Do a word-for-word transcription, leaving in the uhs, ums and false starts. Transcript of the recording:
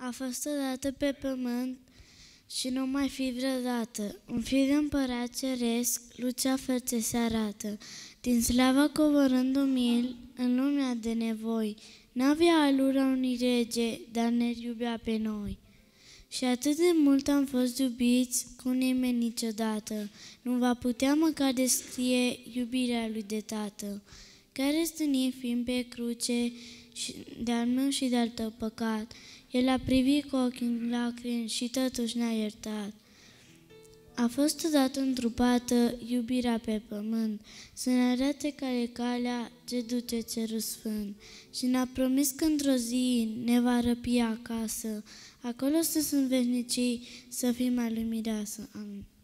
A fost odată pe pământ și nu mai fi vreodată. Un fiu de împărat ceresc, lucea fățe se arată. Din slava coborând umil în lumea de nevoi, n-avea alura unui rege, dar ne iubea pe noi. Și atât de mult am fost iubiți, cu nimeni niciodată nu va putea măcar descrie iubirea lui de tată, care stânie fiind pe cruce de-al meu și de-al tău păcat. El a privit cu ochii în lacrimi și totuși ne-a iertat. A fost odată întrupată iubirea pe pământ, să ne arate care e calea ce duce cerul sfânt. Și ne-a promis că într-o zi ne va răpi acasă, acolo să sunt veșnicii, să fim mai lui mireasă. Amin.